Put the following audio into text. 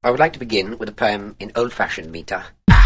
I would like to begin with a poem in old-fashioned metre.